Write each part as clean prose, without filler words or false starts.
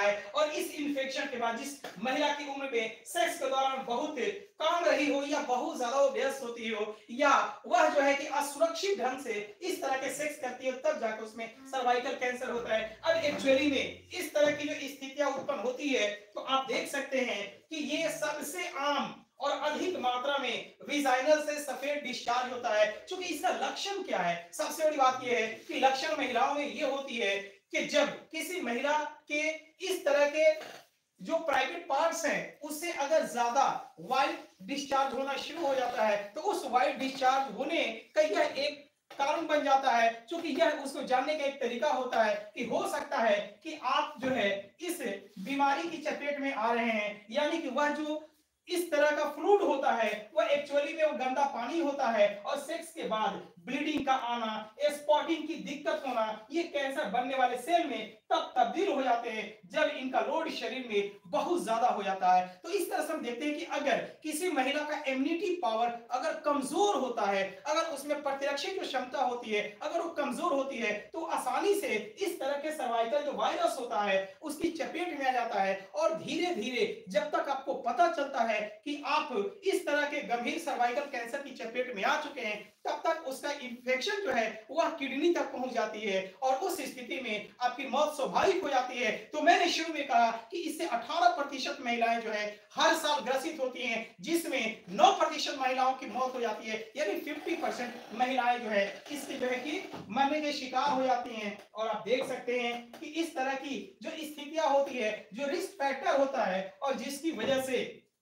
है। और इस इन्फेक्शन के बाद जिस महिला की उम्र में सेक्स के दौरान बहुत काम रही हो या बहुत ज्यादा वो व्यस्त होती हो या वह जो है कि असुरक्षित ढंग से इस तरह के सेक्स करती है, तब जाकर उसमें सर्वाइकल कैंसर होता है। अब एक्चुअली में इस तरह की जो स्थितियां उत्पन्न होती है तो आप देख सकते हैं कि ये सबसे आम और अधिक मात्रा में विजाइनल से सफेद डिस्चार्ज होता है। क्योंकि इसका लक्षण क्या है, सबसे बड़ी बात यह है कि लक्षण महिलाओं में ये होती है कि जब किसी महिला के इस तरह के जो प्राइवेट पार्ट्स हैं उससे अगर ज्यादा वाइट डिस्चार्ज होना शुरू हो जाता है तो उस वाइट डिस्चार्ज होने का यह एक कारण बन जाता है। क्योंकि यह उसको जानने का एक तरीका होता है कि हो सकता है कि आप जो है इस बीमारी की चपेट में आ रहे हैं, यानी कि वह जो इस तरह का फ्लूइड होता है वह एक्चुअली में वो गंदा पानी होता है और सेक्स के बाद ब्लीडिंग का आना, स्पॉटिंग की दिक्कत होना, ये कैंसर बनने वाले सेल में तब तब्दील हो जाते हैं जब इनका लोड शरीर में बहुत ज्यादा हो जाता है। तो इस तरह से हम देखते हैं कि अगर किसी महिला का इम्यूनिटी पावर अगर कमजोर होता है, अगर उसमें प्रतिरक्षी जो क्षमता होती है अगर वो कमजोर होती है तो आसानी से इस तरह के सर्वाइकल जो वायरस होता है उसकी चपेट में आ जाता है। और धीरे धीरे जब तक आपको पता चलता है कि आप इस तरह के गंभीर सर्वाइकल कैंसर की चपेट में आ चुके हैं तब तक उसका इन्फेक्शन जो है वह किडनी तक पहुंच जाती है और उस स्थिति में आपकी मौत स्वाभाविक हो जाती है। तो मैंने शुरू में कहा कि इससे 18% महिलाएं जो है हर साल ग्रसित होती हैं, जिसमें 9% महिलाओं की मौत हो जाती है, यानी 50% महिलाएं जो है इसके जो है कि मरने के शिकार हो जाती हैं। और आप देख सकते हैं कि इस तरह की जो स्थितियां होती है, जो रिस्क फैक्टर होता है और जिसकी वजह से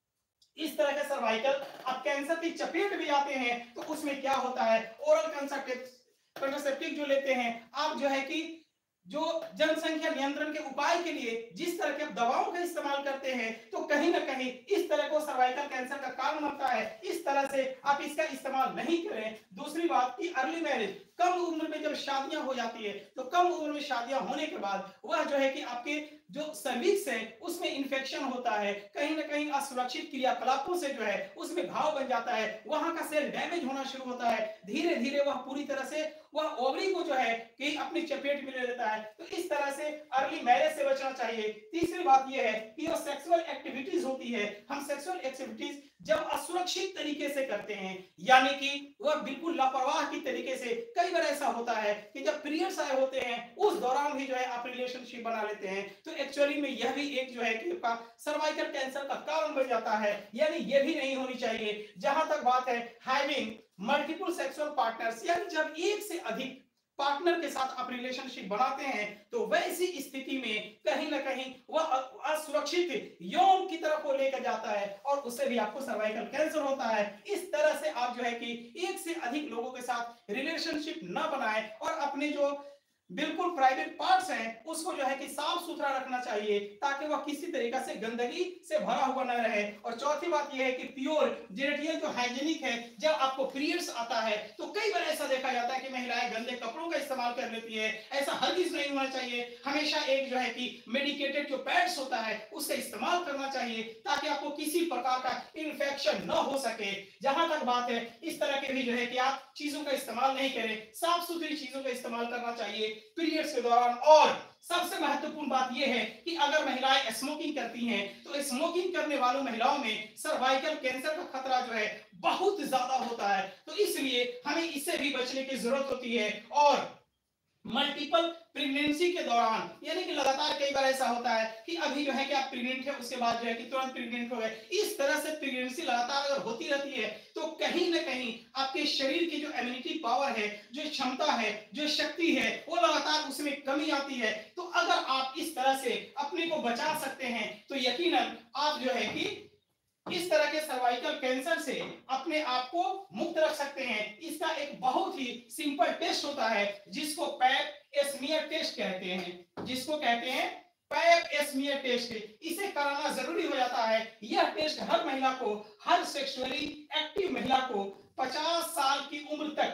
इस तरह के सर्वाइकल आप कैंसर की चपेट भी आते हैं तो उसमें क्या होता है, ओरल कंट्रासेप्टिव जो लेते हैं आप जो है कि जो जनसंख्या नियंत्रण के उपाय के लिए जिस तरह के दवाओं का इस्तेमाल करते हैं तो कहीं ना कहीं इस तरह को सर्वाइकल कैंसर का कारण बनता है। इस तरह से आप इसका इस्तेमाल नहीं करें। दूसरी बात की अर्ली मैरिज, कम उम्र में जब शादियां हो जाती है तो कम उम्र में शादियां होने के बाद वह जो है कि आपके जो सर्विक्स है उसमें इन्फेक्शन होता है, कहीं ना कहीं असुरक्षित क्रियाकलापों से जो है उसमें घाव बन जाता है, वहां का सेल डैमेज होना शुरू होता है, धीरे धीरे वह पूरी तरह से वह ओवरी को जो है कि अपनी चपेट में ले लेता है। तो इस तरह से अर्ली मैरिज से बचना चाहिए। तीसरी बात यह है कि जो सेक्सुअल एक्टिविटीज होती है, हम सेक्सुअल एक्टिविटीज जब असुरक्षित तरीके से करते हैं यानी कि वह बिल्कुल लापरवाह की तरीके से, कई बार ऐसा होता है कि जब पीरियड्स आए होते हैं उस दौरान भी जो है आप रिलेशनशिप बना लेते हैं तो एक्चुअली में यह भी एक जो है कि सर्वाइकल कैंसर का कारण बन जाता है, यानी यह भी नहीं होनी चाहिए। जहां तक बात है हैविंग मल्टीपल सेक्सुअल पार्टनर्स, यानी जब एक से अधिक पार्टनर के साथ आप रिलेशनशिप बनाते हैं तो वैसी स्थिति में कहीं ना कहीं वह असुरक्षित यौन की तरफ वो लेकर जाता है और उससे भी आपको सर्वाइकल कैंसर होता है। इस तरह से आप जो है कि एक से अधिक लोगों के साथ रिलेशनशिप न बनाएं और अपने जो बिल्कुल प्राइवेट पार्ट्स हैं उसको जो है कि साफ सुथरा रखना चाहिए ताकि वह किसी तरीके से गंदगी से भरा हुआ न रहे। और चौथी बात यह है कि प्योर जेनेटिकल जो हाइजीनिक है, जब आपको पीरियड्स आता है तो कई बार ऐसा देखा जाता है कि महिलाएं गंदे कपड़ों का इस्तेमाल कर लेती है, ऐसा हरगिज नहीं होना चाहिए। हमेशा एक जो है कि मेडिकेटेड जो पैड्स होता है उसका इस्तेमाल करना चाहिए ताकि आपको किसी प्रकार का इन्फेक्शन न हो सके। जहां तक बात है इस तरह के भी जो है कि आप चीजों का इस्तेमाल नहीं करें, साफ सुथरी चीजों का इस्तेमाल करना चाहिए पीरियड्स के दौरान। और सबसे महत्वपूर्ण बात यह है कि अगर महिलाएं स्मोकिंग करती हैं तो स्मोकिंग करने वालों महिलाओं में सर्वाइकल कैंसर का खतरा जो है बहुत ज्यादा होता है, तो इसलिए हमें इससे भी बचने की जरूरत होती है। और मल्टीपल प्रेगनेंसी के दौरान, यानी कि लगातार कई बार ऐसा होता है कि अभी जो है कि आप प्रेग्नेंट है उसके बाद जो है कि तुरंत प्रेग्नेंट हो गए, इस तरह से प्रेगनेंसी लगातार अगर होती रहती है तो कहीं ना कहीं आपके शरीर की जो इम्यूनिटी पावर है, जो क्षमता है, जो शक्ति है, वो लगातार उसमें कमी आती है। तो अगर आप इस तरह से अपने को बचा सकते हैं तो यकीनन आप जो है कि इस तरह के सर्वाइकल कैंसर से अपने आप को मुक्त रख सकते हैं। इसका एक बहुत ही सिंपल टेस्ट होता है जिसको पैप स्मीयर टेस्ट कहते हैं, जिसको कहते हैं पैप स्मीयर टेस्ट। इसे कराना जरूरी हो जाता है। यह टेस्ट हर महिला को, हर सेक्सुअली एक्टिव महिला को 50 साल की उम्र तक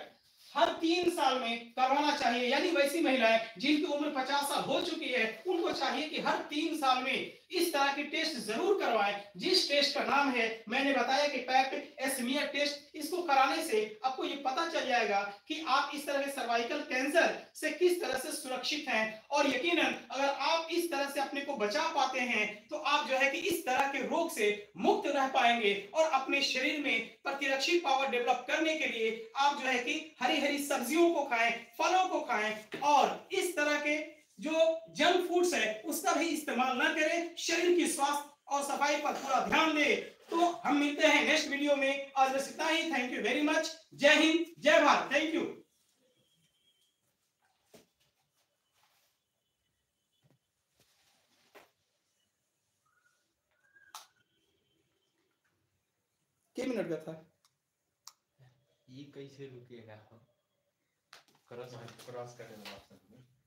हर 3 साल में करवाना चाहिए। यानी वैसी महिलाएं जिनकी उम्र 50 साल हो चुकी है, उनको चाहिए कि हर 3 साल में इस तरह की टेस्ट जरूर करवाएं, जिस टेस्ट का नाम है, मैंने बताया कि पैप्ट एस्मियर टेस्ट। इसको कराने से आपको ये पता चल जाएगा कि आप इस तरह के सर्वाइकल कैंसर से किस तरह से सुरक्षित हैं। और यकीनन अगर आप इस तरह से अपने को बचा पाते हैं तो आप जो है कि इस तरह के रोग से मुक्त रह पाएंगे और अपने शरीर में प्रतिरक्षी पावर डेवलप करने के लिए आप जो है कि हरी हरी सब्जियों को खाएं, फलों को खाएं और इस तरह के जो जंक फूड्स है उसका भी इस्तेमाल ना करें। शरीर की स्वास्थ्य और सफाई पर पूरा ध्यान दें। तो हम मिलते हैं नेक्स्ट वीडियो में। आज बस इतना ही। Thank you very much. जय हिंद, जय भारत। Thank you. कितने मिनट का था ये? कैसे रुकेगा? क्रॉस क्रॉस करेंगे।